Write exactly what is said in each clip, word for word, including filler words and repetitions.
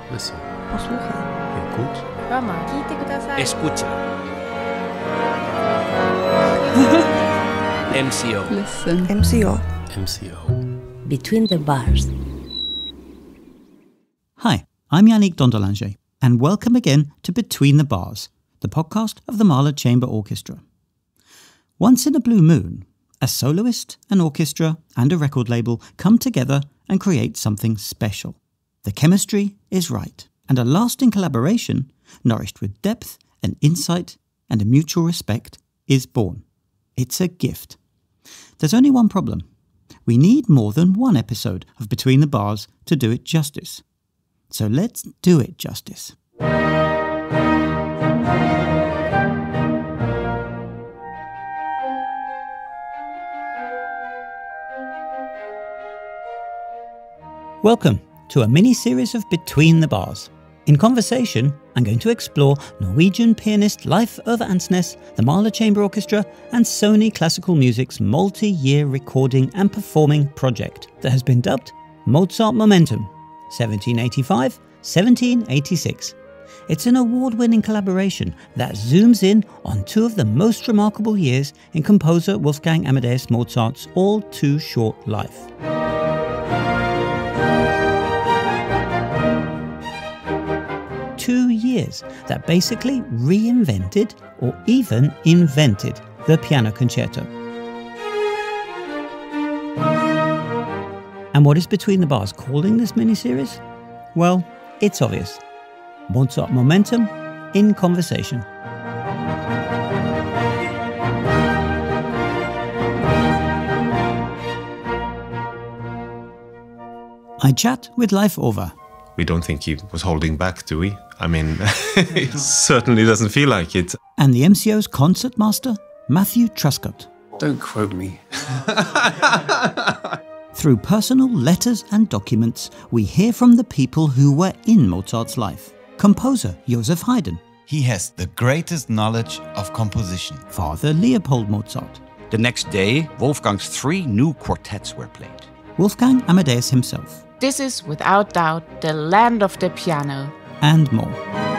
Listen. Posłuchaj. Écoute. Roma. Escucha. M C O. Listen. M C O. M C O. Between the Bars. Hi, I'm Yannick Dondelinger, and welcome again to Between the Bars, the podcast of the Mahler Chamber Orchestra. Once in a blue moon, a soloist, an orchestra, and a record label come together and create something special. The chemistry is right, and a lasting collaboration, nourished with depth and insight and a mutual respect, is born. It's a gift. There's only one problem. We need more than one episode of Between the Bars to do it justice. So let's do it justice. Welcome to a mini-series of Between the Bars. In conversation, I'm going to explore Norwegian pianist Leif of Andsnes, the Mahler Chamber Orchestra, and Sony Classical Music's multi-year recording and performing project that has been dubbed Mozart Momentum, seventeen eighty-five to seventeen eighty-six. It's an award-winning collaboration that zooms in on two of the most remarkable years in composer Wolfgang Amadeus Mozart's all-too-short life. Two years that basically reinvented or even invented the piano concerto. And what is Between the Bars calling this mini-series? Well, it's obvious. Mozart Momentum in conversation. I chat with Leif over. We don't think he was holding back, do we? I mean, it certainly doesn't feel like it. And the M C O's concertmaster, Matthew Truscott. Don't quote me. Through personal letters and documents, we hear from the people who were in Mozart's life. Composer Joseph Haydn. He has the greatest knowledge of composition. Father Leopold Mozart. The next day, Wolfgang's three new quartets were played. Wolfgang Amadeus himself. This is, without doubt, the land of the piano. And more.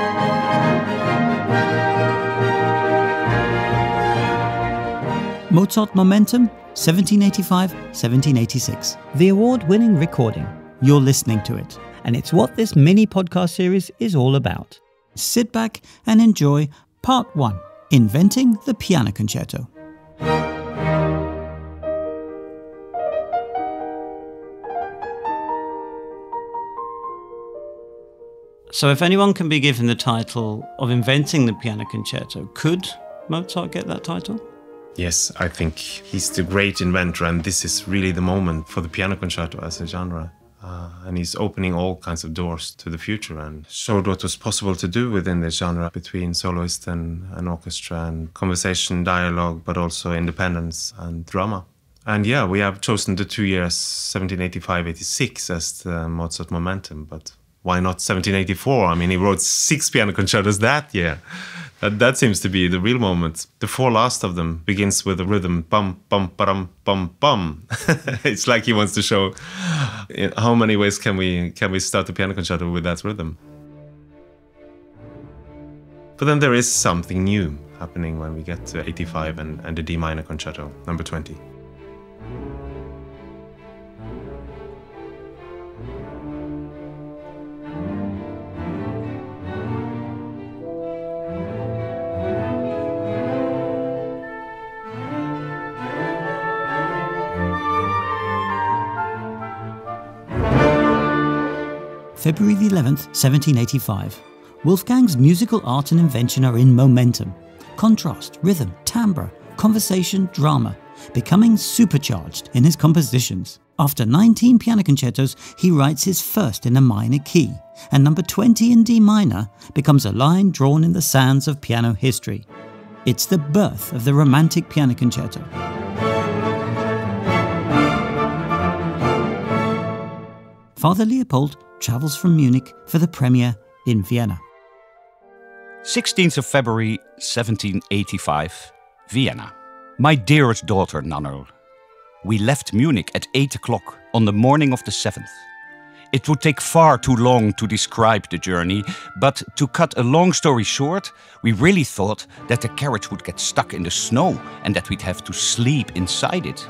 Mozart Momentum, seventeen eighty-five to seventeen eighty-six. The award-winning recording. You're listening to it. And it's what this mini podcast series is all about. Sit back and enjoy part one, Inventing the Piano Concerto. So if anyone can be given the title of inventing the piano concerto, could Mozart get that title? Yes, I think he's the great inventor, and this is really the moment for the piano concerto as a genre. Uh, and he's opening all kinds of doors to the future and showed what was possible to do within the genre between soloist and an orchestra and conversation, dialogue, but also independence and drama. And yeah, we have chosen the two years seventeen eighty-five to eighty-six as the Mozart Momentum, but why not seventeen eighty-four? I mean, he wrote six piano concertos that year. That, that seems to be the real moment. The four last of them begins with a rhythm, bum, bum, ba-dum, bum, bum. It's like he wants to show in how many ways can we can we start the piano concerto with that rhythm. But then there is something new happening when we get to eighty-five and, and the D minor concerto, number twenty. February the eleventh, seventeen eighty-five. Wolfgang's musical art and invention are in momentum. Contrast, rhythm, timbre, conversation, drama, becoming supercharged in his compositions. After nineteen piano concertos, he writes his first in a minor key, and number twenty in D minor becomes a line drawn in the sands of piano history. It's the birth of the romantic piano concerto. Father Leopold travels from Munich for the premiere in Vienna. sixteenth of February seventeen eighty-five, Vienna. My dearest daughter, Nannerl, we left Munich at eight o'clock on the morning of the seventh. It would take far too long to describe the journey, but to cut a long story short, we really thought that the carriage would get stuck in the snow and that we'd have to sleep inside it.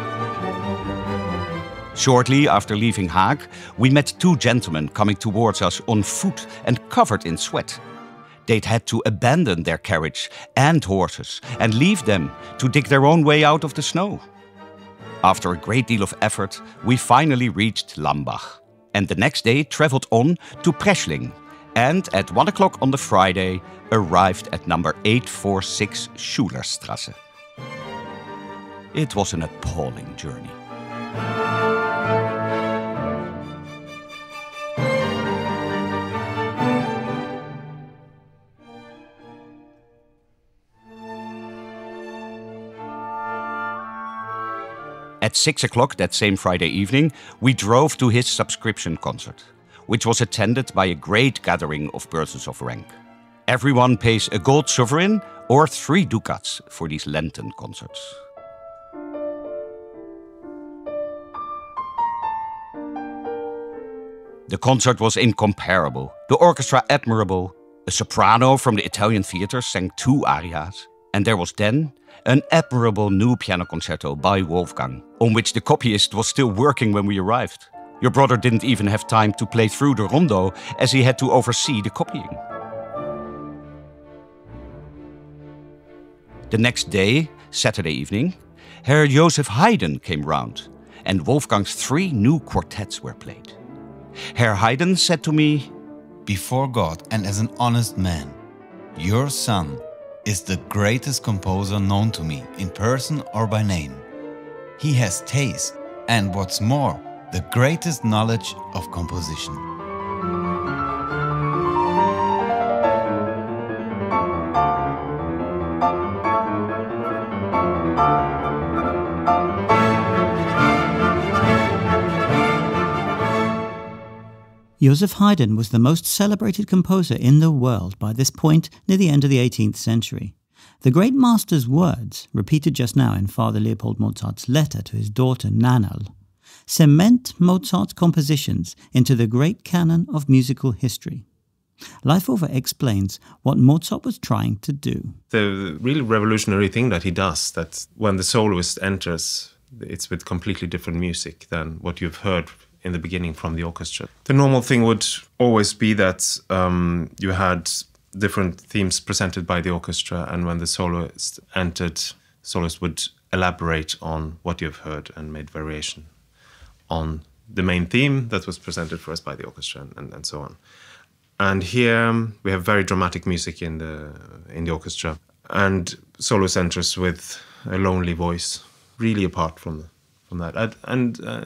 Shortly after leaving Haag, we met two gentlemen coming towards us on foot and covered in sweat. They'd had to abandon their carriage and horses and leave them to dig their own way out of the snow. After a great deal of effort, we finally reached Lambach, and the next day travelled on to Preschling, and at one o'clock on the Friday arrived at number eight forty-six Schulerstrasse. It was an appalling journey. At six o'clock that same Friday evening, we drove to his subscription concert, which was attended by a great gathering of persons of rank. Everyone pays a gold sovereign or three ducats for these Lenten concerts. The concert was incomparable, the orchestra admirable, a soprano from the Italian theatre sang two arias, and there was then an admirable new piano concerto by Wolfgang, on which the copyist was still working when we arrived. Your brother didn't even have time to play through the rondo, as he had to oversee the copying. The next day, Saturday evening, Herr Joseph Haydn came round, and Wolfgang's three new quartets were played. Herr Haydn said to me, "Before God and as an honest man, your son is the greatest composer known to me in person or by name. He has taste and, what's more, the greatest knowledge of composition." Joseph Haydn was the most celebrated composer in the world by this point near the end of the eighteenth century. The great master's words, repeated just now in Father Leopold Mozart's letter to his daughter Nannerl, cement Mozart's compositions into the great canon of musical history. Leif explains what Mozart was trying to do. The really revolutionary thing that he does, that when the soloist enters, it's with completely different music than what you've heard in the beginning from the orchestra. The normal thing would always be that um, you had different themes presented by the orchestra, and when the soloist entered, the soloist would elaborate on what you've heard and made variation on the main theme that was presented for us by the orchestra, and, and, and so on. And here we have very dramatic music in the in the orchestra, and soloist enters with a lonely voice, really apart from from that. And, and uh,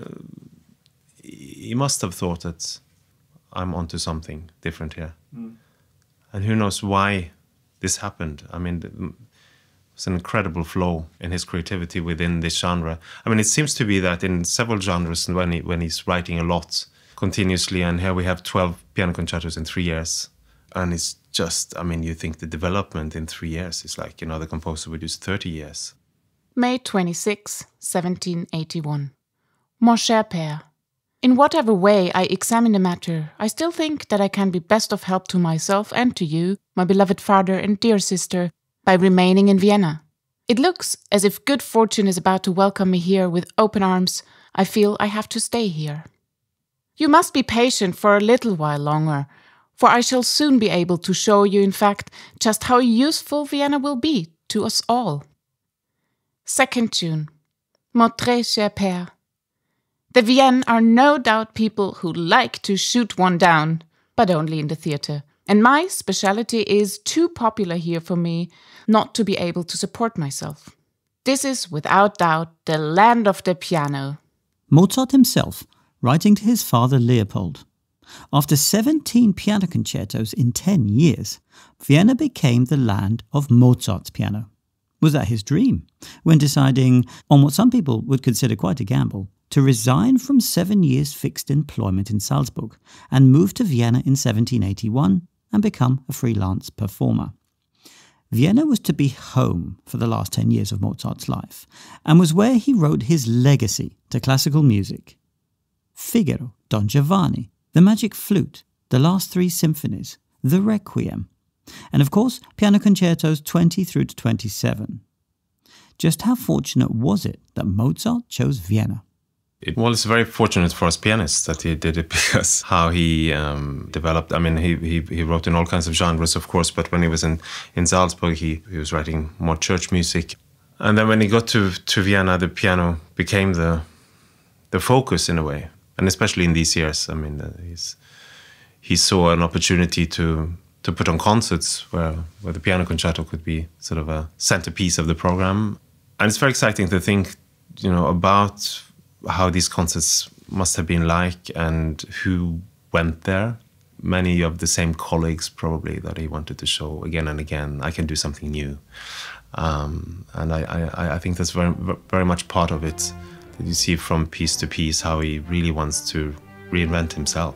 he must have thought that I'm onto something different here. Mm. And who knows why this happened. I mean, it's an incredible flow in his creativity within this genre. I mean, it seems to be that in several genres, when, he, when he's writing a lot continuously, and here we have twelve piano concertos in three years. And it's just, I mean, you think the development in three years is like, you know, the composer would use thirty years. May twenty-sixth, seventeen eighty-one. Mon cher père, in whatever way I examine the matter, I still think that I can be best of help to myself and to you, my beloved father and dear sister, by remaining in Vienna. It looks as if good fortune is about to welcome me here with open arms. I feel I have to stay here. You must be patient for a little while longer, for I shall soon be able to show you, in fact, just how useful Vienna will be to us all. second June. Mon très cher père. The Viennes are no doubt people who like to shoot one down, but only in the theatre. And my speciality is too popular here for me not to be able to support myself. This is without doubt the land of the piano. Mozart himself, writing to his father Leopold. After seventeen piano concertos in ten years, Vienna became the land of Mozart's piano. Was that his dream? When deciding on what some people would consider quite a gamble, to resign from seven years fixed employment in Salzburg and move to Vienna in seventeen eighty-one and become a freelance performer. Vienna was to be home for the last ten years of Mozart's life and was where he wrote his legacy to classical music. Figaro, Don Giovanni, the Magic Flute, the last three symphonies, the Requiem, and of course piano concertos twenty through to twenty-seven. Just how fortunate was it that Mozart chose Vienna? It was very fortunate for us pianists that he did it, because how he um, developed, I mean, he, he he wrote in all kinds of genres, of course, but when he was in, in Salzburg, he, he was writing more church music. And then when he got to, to Vienna, the piano became the the focus in a way. And especially in these years, I mean, uh, he's, he saw an opportunity to to put on concerts where, where the piano concerto could be sort of a centerpiece of the program. And it's very exciting to think, you know, about how these concerts must have been like and who went there. Many of the same colleagues probably that he wanted to show again and again, I can do something new. Um, and I, I, I think that's very, very much part of it, that you see from piece to piece how he really wants to reinvent himself.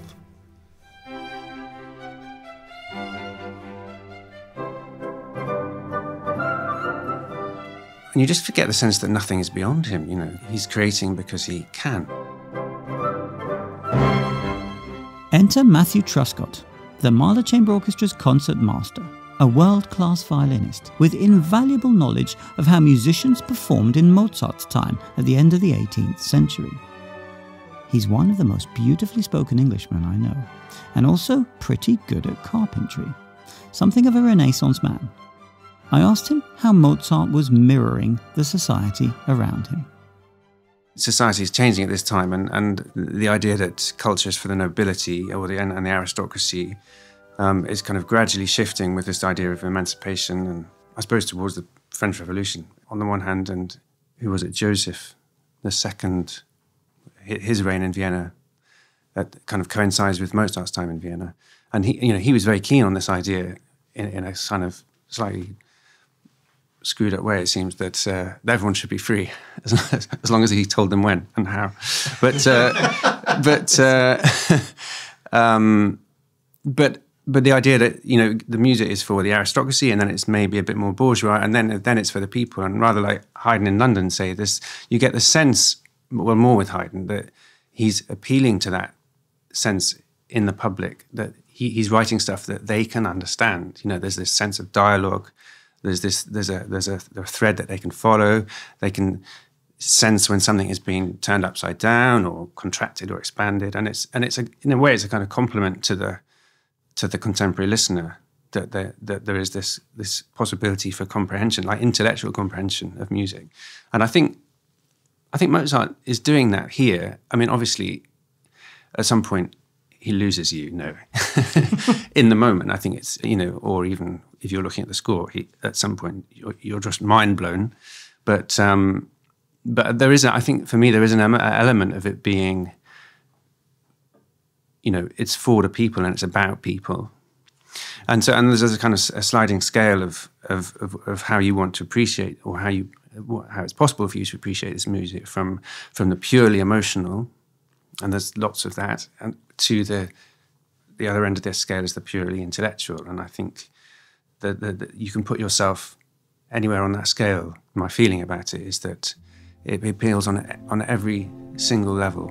And you just forget the sense that nothing is beyond him, you know. He's creating because he can. Enter Matthew Truscott, the Mahler Chamber Orchestra's concertmaster, a world-class violinist with invaluable knowledge of how musicians performed in Mozart's time at the end of the eighteenth century. He's one of the most beautifully spoken Englishmen I know, and also pretty good at carpentry, something of a Renaissance man. I asked him how Mozart was mirroring the society around him. Society is changing at this time, and, and the idea that culture is for the nobility or the, and, and the aristocracy um, is kind of gradually shifting with this idea of emancipation and, I suppose, towards the French Revolution on the one hand, and who was it, Joseph the Second, his reign in Vienna, that kind of coincides with Mozart's time in Vienna. And he, you know, he was very keen on this idea in, in a kind of slightly screwed up way, it seems, that uh, everyone should be free as, as long as he told them when and how. But uh, but uh, um, but but the idea that, you know, the music is for the aristocracy, and then it's maybe a bit more bourgeois, and then then it's for the people. And rather like Haydn in London say this, you get the sense, well, more with Haydn, that he's appealing to that sense in the public, that he, he's writing stuff that they can understand. You know, there's this sense of dialogue. There's this, there's a, there's a, a thread that they can follow. They can sense when something is being turned upside down or contracted or expanded, and it's, and it's a, in a way, it's a kind of compliment to the, to the contemporary listener that there, that there is this, this possibility for comprehension, like intellectual comprehension of music. And I think, I think Mozart is doing that here. I mean, obviously, at some point, he loses you, no. In the moment, I think it's, you know, or even if you're looking at the score, he, at some point you're, you're just mind blown. But um, but there is, a, I think for me, there is an element of it being, you know, it's for the people and it's about people. And so, and there's a kind of a sliding scale of, of, of, of how you want to appreciate, or how you, how it's possible for you to appreciate this music, from, from the purely emotional, and there's lots of that, and to the the other end of this scale is the purely intellectual. And I think that, that, that you can put yourself anywhere on that scale. My feeling about it is that it appeals on on every single level.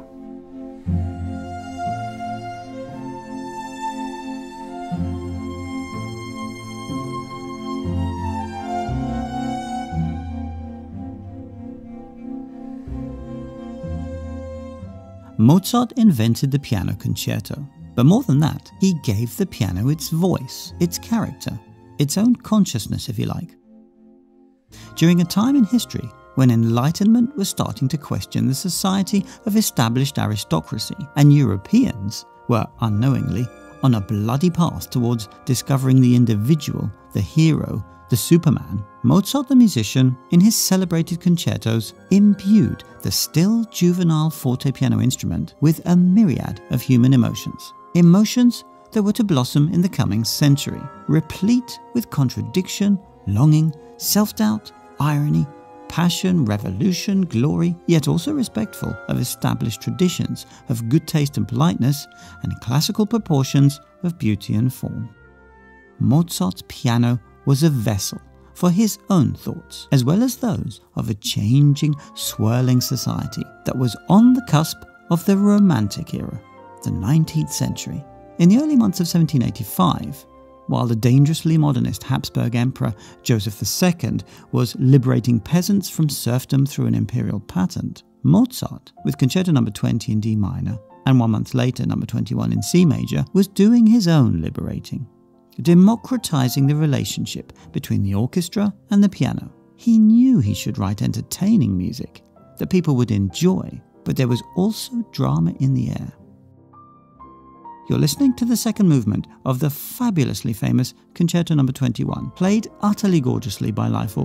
Mozart invented the piano concerto, but more than that, he gave the piano its voice, its character, its own consciousness, if you like. During a time in history when Enlightenment was starting to question the society of established aristocracy, and Europeans were, unknowingly, on a bloody path towards discovering the individual, the hero, the Superman, Mozart the musician, in his celebrated concertos, imbued the still juvenile forte piano instrument with a myriad of human emotions. Emotions that were to blossom in the coming century, replete with contradiction, longing, self-doubt, irony, passion, revolution, glory, yet also respectful of established traditions of good taste and politeness, and classical proportions of beauty and form. Mozart's piano was a vessel for his own thoughts, as well as those of a changing, swirling society that was on the cusp of the Romantic era, the nineteenth century. In the early months of seventeen eighty-five, while the dangerously modernist Habsburg Emperor Joseph the Second was liberating peasants from serfdom through an imperial patent, Mozart, with Concerto number twenty in D minor, and one month later number twenty-one in C major, was doing his own liberating, democratizing the relationship between the orchestra and the piano. He knew he should write entertaining music that people would enjoy, but there was also drama in the air. You're listening to the second movement of the fabulously famous Concerto number twenty-one, played utterly gorgeously by Leif.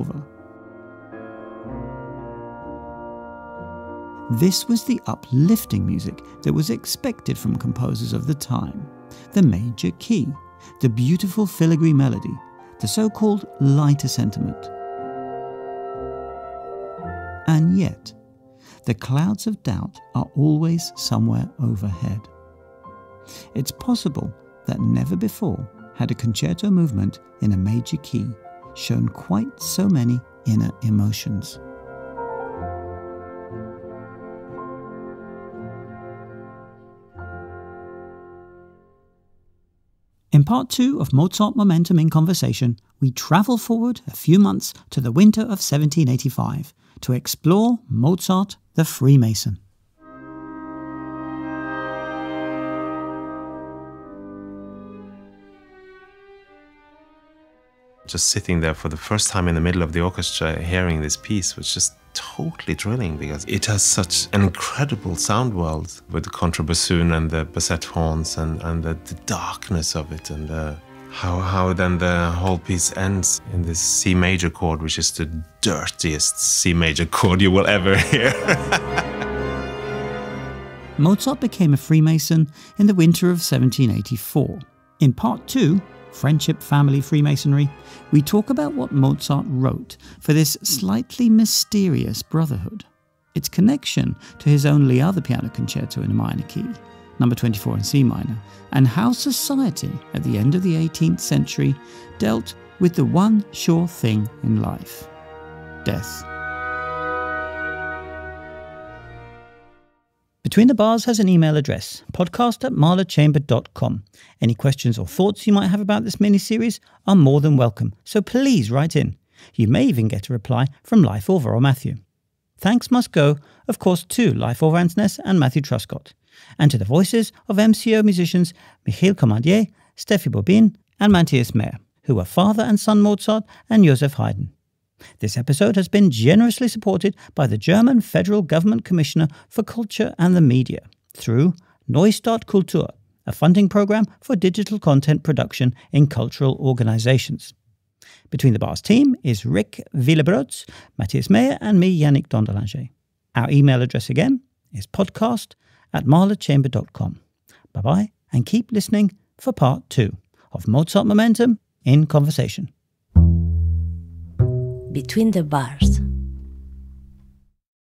This was the uplifting music that was expected from composers of the time. The major key, the beautiful filigree melody, the so-called lighter sentiment. And yet, the clouds of doubt are always somewhere overhead. It's possible that never before had a concerto movement in a major key shown quite so many inner emotions. In part two of Mozart Momentum in Conversation, we travel forward a few months to the winter of seventeen eighty-five to explore Mozart the Freemason. Just sitting there for the first time in the middle of the orchestra, hearing this piece was just totally thrilling because it has such an incredible sound world with the contrabassoon and the bassette horns and, and the, the darkness of it, and the, how, how then the whole piece ends in this C major chord, which is the dirtiest C major chord you will ever hear. Mozart became a Freemason in the winter of seventeen eighty-four. In part two, Friendship, Family, Freemasonry, we talk about what Mozart wrote for this slightly mysterious brotherhood, its connection to his only other piano concerto in a minor key, number twenty-four in C minor, and how society at the end of the eighteenth century dealt with the one sure thing in life, death. Between the Bars has an email address, podcast at mahler chamber dot com. Any questions or thoughts you might have about this mini-series are more than welcome, so please write in. You may even get a reply from Leif or Matthew. Thanks must go, of course, to Leif Andsnes and Matthew Truscott, and to the voices of M C O musicians Michiel Commandeur, Baubin and Matthias Mayr, who were father and son Mozart and Joseph Haydn. This episode has been generously supported by the German Federal Government Commissioner for Culture and the Media through NEUSTART KULTUR, a funding program for digital content production in cultural organizations. Between the Bars team is Rick Villebrods, Matthias Mayr and me, Yannick Dondelinger. Our email address again is podcast at mahler chamber dot com. Bye-bye, and keep listening for part two of Mozart Momentum in Conversation. Between the Bars.